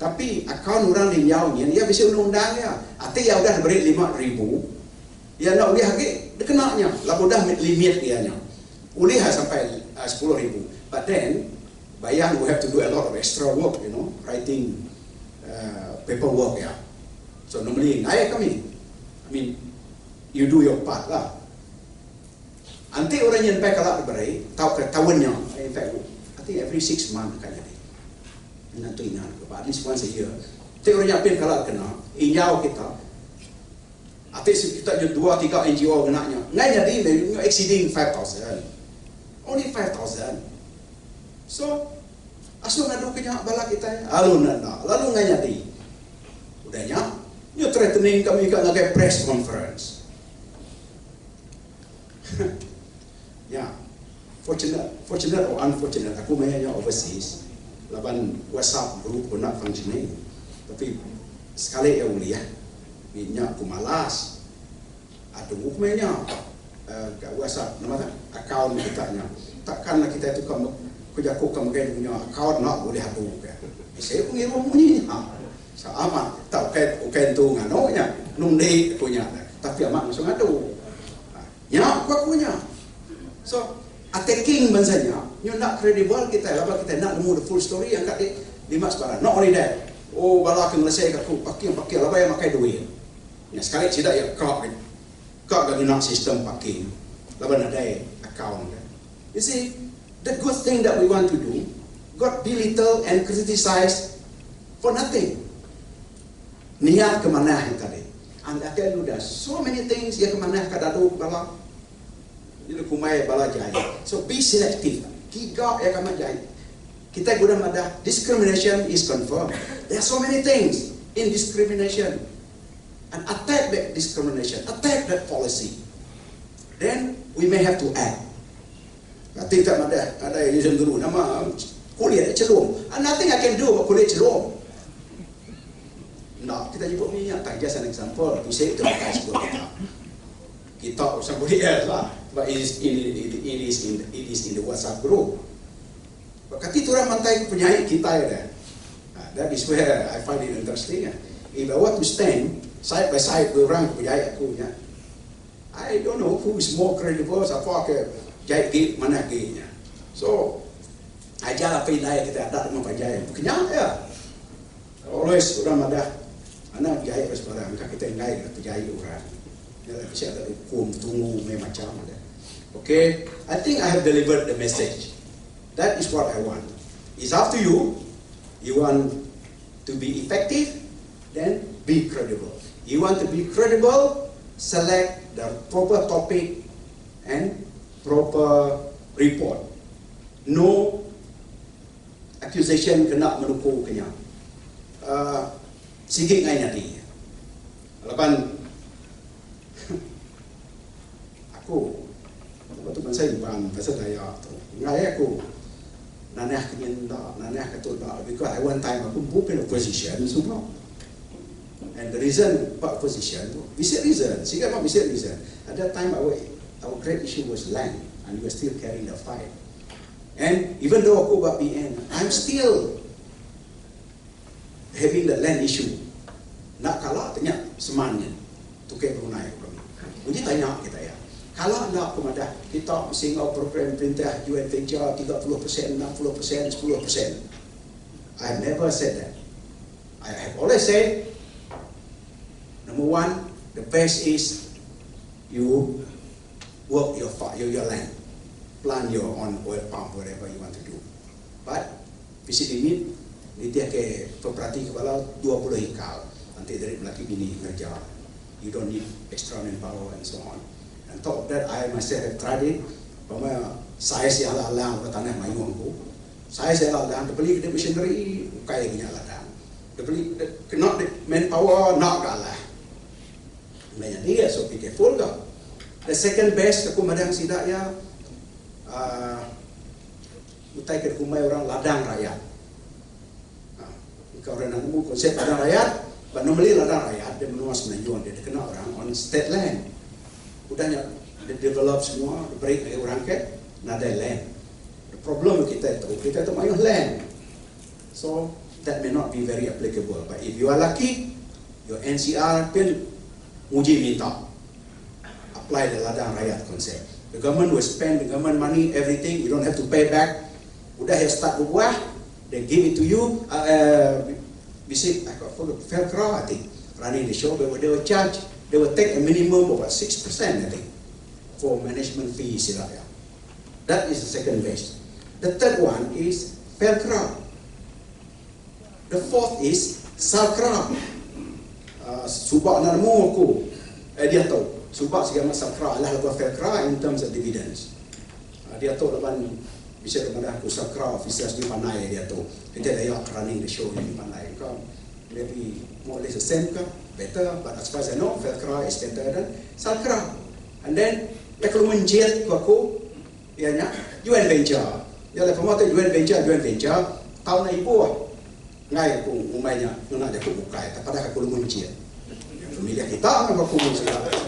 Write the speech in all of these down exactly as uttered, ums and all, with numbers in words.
Tapi akaun orang di nyawnya, dia bisa undang-undang ya. Arti ya udah beri lima ribu, ya nak boleh hagi, dia kenanya. Lalu dah limit dia nya. Boleh sampai uh, sepuluh ribu. But then, bayang we have to do a lot of extra work, you know, writing uh, paperwork ya. So normally, naik kami. I mean, you do your part lah. Nanti orang yang pakai kalau beri, tahu ke tahunnya. In fact, I think every six months kan jadi. Nanti ingat, at least once a year. Tapi orang yang pakai kalau kena, inyau kita. Nanti kita ada dua tiga N G O kenanya. Ngai jadi, exceeding five thousand. Only five thousand. So, asal ngadu kenyak bala kita. Lalu nana, lalu ngai jadi. Udahnya, you threatening kami kan ngagai press conference. Ya, yeah. Fortunate, fortunate or unfortunate, aku mainnya overseas. Laban WhatsApp group pun nak functioning. Tapi sekali yang mulia, minyak aku malas. Ada aku mainnya uh, WhatsApp, nama akaun kita nya. Takkanlah kita itu kamu kerja aku kamu kan punya akaun nak boleh aku. Saya pun ngirim bunyinya. Sama, tak kait ukai tu nganonya, nundi punya. Tapi amat langsung adu. Ya, aku punya. So, attacking bensanya, you nak credible kita, lepas kita nak nemu the full story yang kat di lima sebarang. Not only that, oh bala akan selesai aku, pakai pakai, lepas yang pakai duit. Ya sekali tidak ya kau, kau guna sistem pakai, lepas ada account. You see, the good thing that we want to do, got belittled and criticized for nothing. Niat kemana yang tadi? Anda tell you that so many things yang kemana kadadu bala. Jadi kumai bala jahit. So be selective. Tiga yang kami jahit. Kita guna madah discrimination is confirmed. There are so many things in discrimination. And attack that discrimination, attack that policy. Then we may have to act. Nanti tak madah ada yang guru nama kulit celung. And nothing I can do about kulit celung. Nah, kita jemput minyak. Tak just an example. Tu saya itu pakai sebuah kita. Kita usah boleh lah. But it is in it, it, it is in it is in the WhatsApp group. Berkati tu orang mantai penyai kita ya. That is where I find it interesting. If I want to stand side by side with orang penyai aku nya, I don't know who is more credible. Siapa ke jahit gate mana gate nya. So ajar apa yang kita ada dengan penyai. Kenyang ya. Always orang ada anak jahit sebarang kita ngai penyai orang. Ya, bisa ada hukum tunggu macam ada. Okay, I think I have delivered the message. That is what I want. It's up to you. You want to be effective, then be credible. You want to be credible, select the proper topic and proper report. No accusation kena menukul kenya. Uh, Sikit ngai nanti. Lepas aku waktu masa iban bahasa Dayak tu ngai aku nanah kenyan dah nanah ketut dah because I one time aku bukan opposition semua and the reason pak opposition tu bisa reason sehingga mak bisa reason at that time our our great issue was land and we were still carrying the fight and even though aku buat P N I'm still having the land issue nak kalah tanya semannya tukar Brunei uji tanya kita ya. Kalau nak kemadah kita singgah program perintah joint venture tiga puluh peratus, enam puluh peratus, sepuluh peratus. I have never said that. I have always said, number one, the best is you work your your, your land, plan your own oil pump, whatever you want to do. But visi limit, ini dia ke properti kepala dua puluh hektar. Nanti dari lelaki bini kerja. You don't need extra manpower and so on. On top of that, I myself have tried it. Bahawa saya si ala-ala ke tanah mayung aku. Saya si ala-ala, dia beli kedai machinery, kaya punya ladang. Dia beli, kena manpower, nak kalah. Banyak dia, so be careful ke. The second best, aku madang sidak ya, uh, utai ke kumai orang ladang rakyat. Kalau orang nak nemu konsep ladang rakyat, but normally ladang rakyat, dia menuas menanjuan, dia kena orang on state land. Udahnya dia develop semua, break dari orang ke, nada land. The problem kita itu, kita itu mayu land. So that may not be very applicable. But if you are lucky, your N C R pun uji minta apply the ladang rakyat concept. The government will spend the government money, everything. You don't have to pay back. Udah ya start berbuah, they give it to you. Uh, uh, Basic, I forgot, Felcro, I think, running the show. They will, they will charge. They will take a minimum of about six percent, I think, for management fees. That is the second base. The third one is Felcro. The fourth is Salcra. Uh, Subak nanamu aku, eh, dia tahu. Subak segala Salcra adalah lepas Felcra in terms of dividends. Uh, dia tahu lepas bisa kepada aku Salcra officers di pandai dia tahu. Kita dah running the show di pandai. Kau maybe more or less the same ke, better. But as far as I know, Felcra is better than Salcra. And then, ya kalau menjet ku aku, ya nya, U N Venture. Ya le promote U N Venture, U N Venture. Tahun na ibu ah, ngai aku umainya, nuna dia aku bukai. Tapi pada aku menjet. Pemilih kita kan aku menjet.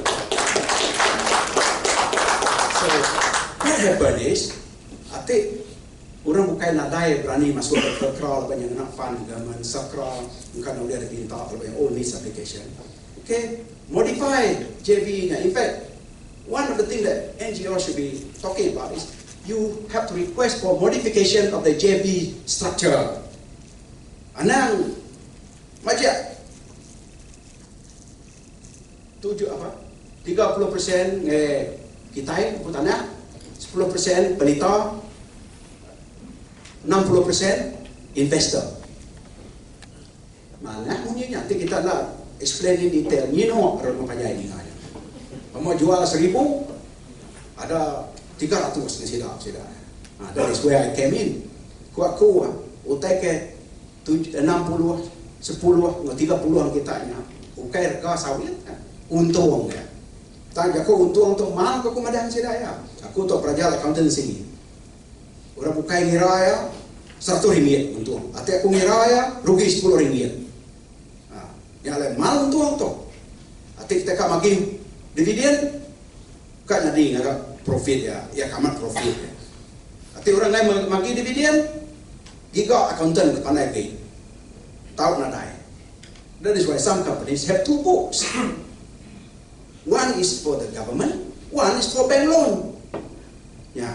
So, what happened is, ati orang bukan nadai berani masuk ke Felcra banyak nak fund government Sakra bukan dia ada pinta banyak all needs application. Okay, modify J V nya. In fact, one of the things that N G O should be talking about is you have to request for modification of the J V structure. Anang macam tujuh apa? tiga puluh persen eh kita tanah, sepuluh persen pelita, enam puluh persen investor. Mana punya nanti kita nak explain in detail. You know orang macam ini kan. Mau jual seribu, ada tiga ratus di sini sudah. Nah, that is where I came in. Kuat kuat, utai ke enam puluh, sepuluh, tiga puluh kita nya. Ukai reka sawit, untung ya. Tanya aku untung untuk mana aku madan sudah ya. Aku tu pelajar accountancy. Orang bukai ngira ya, seratus ringgit untung. Ati aku ngira ya, rugi sepuluh ringgit. Nah, yang lain mal untung tu. Ati kita kak magi dividen, kak jadi ngara profit ya, ya kamat profit. Ya. Ati orang lain magi dividen, giga accountant pandai ke, tahu nadai. That is why some companies have two books. One is for the government, one is for bank loan. Ya.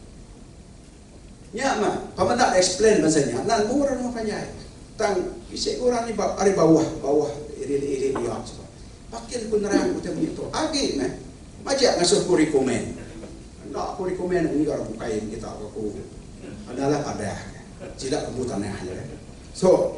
Ya mah, pemerintah explain bahasanya. Nan murah nama panjai. Tang isi orang ni ada bawah, bawah iri iri dia. Pakai penerang kita punya tu. Agi mah, macam ngasuh aku rekomen. Nak aku rekomen ini kalau bukain kita aku adalah pada tidak kebutuhan aja. So,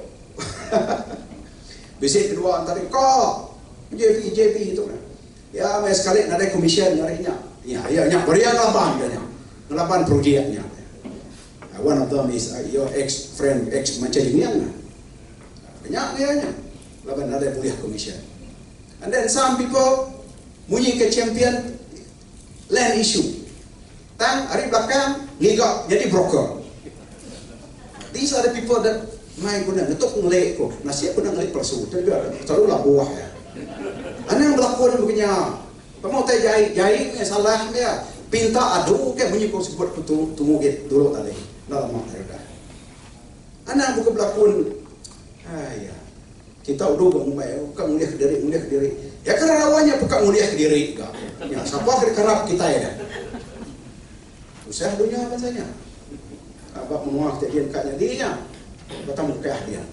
bisik kedua antara kau J V J V itu kan. Ya, mas sekali ada commission nyarinya. Ya, ya, nya berian lapan dia nya. Lapan projeknya. One of them is uh, your ex friend, ex macam ini yang banyak dia nya. Lapan ada boleh commission. And then some people munyi ke champion land issue. Tang hari belakang ngigak jadi broker. These are the people that my guna ngetuk ngelek ko. Nasi aku nak ngelek persu. Tapi terlalu lah buah ya. Ana yang berlakon begini. Kamu tak jahit jahit ni salah dia. Pinta adu ke bunyi ko sebut tu tumugit dulu tadi. Dalam mak ada. Ana bukan berlakon. Ayah. Kita udah bangbai, bukan mulia ke diri, mulia ke diri. Ya kerana lawannya bukan mulia ke diri. Ya, siapa kerap kita ya dah. Usah dunia apa saja. Abang menguah jadi kaknya dia. Batang muka dia.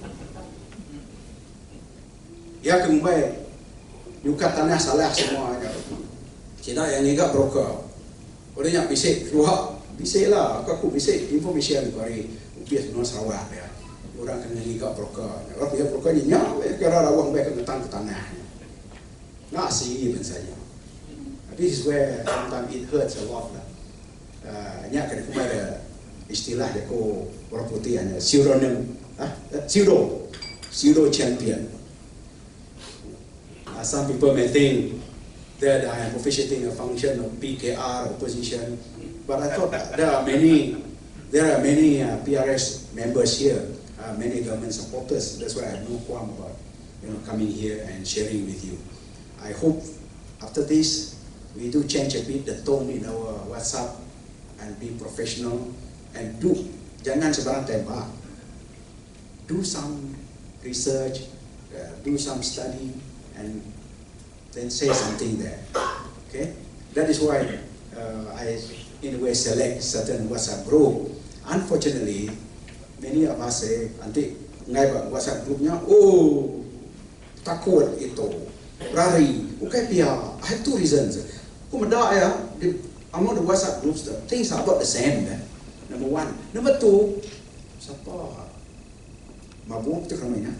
Ya kembali. Yukat tanah salah semuanya. Cina yang enggak broker. Orangnya bisik keluar, bisik lah. Aku bisik information dari upiah semua Sarawak ya. Orang kena enggak broker. Orang punya broker ni nyawa. Kerana rawang baik tentang ke tanah. Nak sih bensanya. This is where sometimes it hurts a lot lah. Nyak kena kembali istilah dia ko orang putih hanya pseudonym, ah pseudo, pseudo champion. Uh, some people may think that I am officiating a function of P K R opposition, but I thought there are many, there are many uh, P R S members here, uh, many government supporters. That's why I have no qualm about, you know, coming here and sharing with you. I hope after this we do change a bit the tone in our WhatsApp and be professional and do. Jangan sebarang tembak. do some research, uh, do some study, and then say something there. Okay, that is why uh, I, in a way, select certain WhatsApp group. Unfortunately, many of us say, nanti ngai ba WhatsApp groupnya, oh takut itu, berari. Okay, pia. I have two reasons. Kumada ya, among the WhatsApp groups, the things are about the same. Eh? Number one. Number two, siapa mabuk tu ramainya?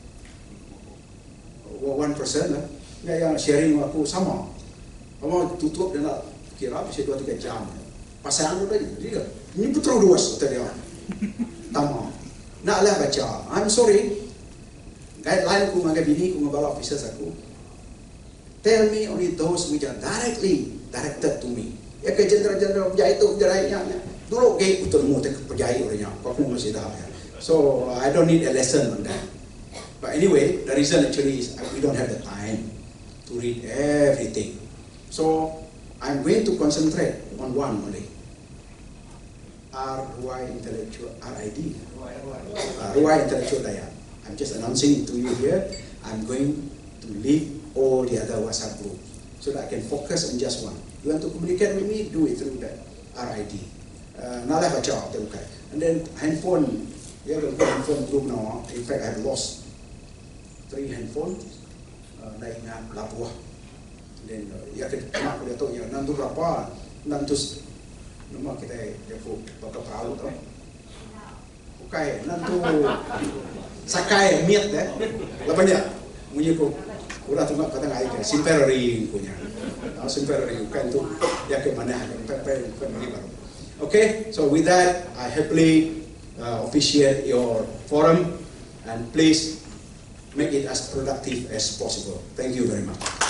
One person lah. Yang sharing aku sama. Kamu tutup dan nak kira bisa dua tiga jam. Pasal aku tadi, dia ini betul dua tadi dia. Tamam. Naklah baca. I'm sorry. Guideline ku mengenai bini ku mengenai officers aku. Tell me only those which are directly directed to me. Ya ke jenderal-jenderal penjahit itu penjahitnya. Dulu ke betul mu tak penjahit orangnya. Aku masih dah ya. So I don't need a lesson on that. But anyway, the reason actually is we don't have the time to read everything. So I'm going to concentrate on one only. R Y Intellectual R I D. R Y Intellectual Daya. I'm just announcing to you here. I'm going to leave all the other WhatsApp groups so that I can focus on just one. You want to communicate with me? Do it through that R I D. Nalah baca terbuka. And then handphone. Yeah, the handphone group now. In fact, I have lost three handphones. Dah ingat labuah. Then ya kita nak dia tahu ya nanti berapa nanti nama kita dia pun bakal perahu tu. Okay, nanti sakai miat deh. Lepasnya, punya ko. Udah tu nak kata ngai ke simperary punya. Ah simperary kan tu ya ke mana kan pe pe baru. Okay, so with that I happily uh, officiate your forum and please make it as productive as possible. Thank you very much.